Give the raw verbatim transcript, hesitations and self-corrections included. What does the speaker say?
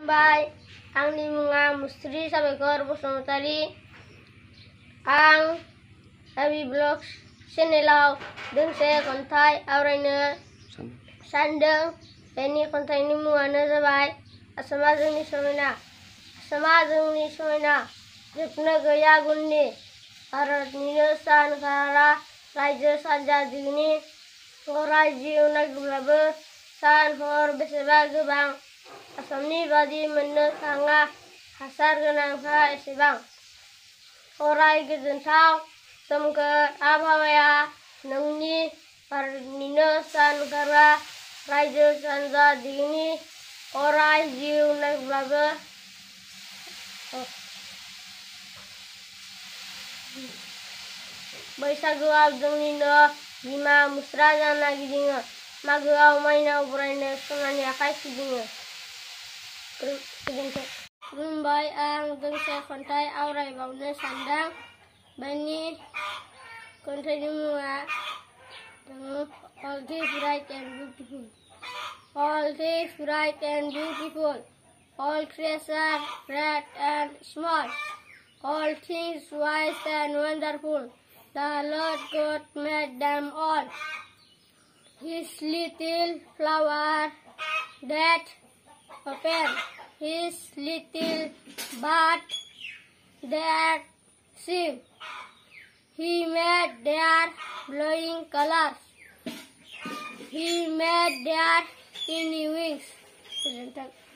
खुलुमबाय आंनि मुङा मुस्रि साबायखर बसुमतारी। आं हाबि ब्लग्स चेनेलाव दोंसे खन्थाइ आवरायनो सानदों। बेनि खन्थाइनि मुङानो जाबाय आसामा जोंनि समायना। आसामा जोंनि समायना जोबनो गैया गुननि, भारतनिनो सान खारा रायजो सानजा दिगनि। अराय जिउ नागिरब्लाबो सान हर बेसेबा गोबां, आसामनि बादि मोननो थाङा हासार गोनां हा एसेबां। अराय गोजोनथाव सोमखोर आबहावाया नोंनि, भारतनिनो सान खारा रायजो सानजा दिगनि। अराय जिउ नागिरब्लाबो बैसागुआव जोंनिनो बिमा मुस्रा जाना गिदिङो, मागोआव माइनाव बरायनो सनानि आखाइ फिदिङो। गोजोन्थों। खुलुमबाय आं दोंसे खन्थाइ आवरायबावनो सानदों। बेनि खन्थाइनि मुङा All things bright and beautiful. All things bright and beautiful. All creatures great and small. All things wise and wonderful. The Lord God made them all. His little flower that opened, His little bud that sing. He made their glowing colors. He made their tiny wings.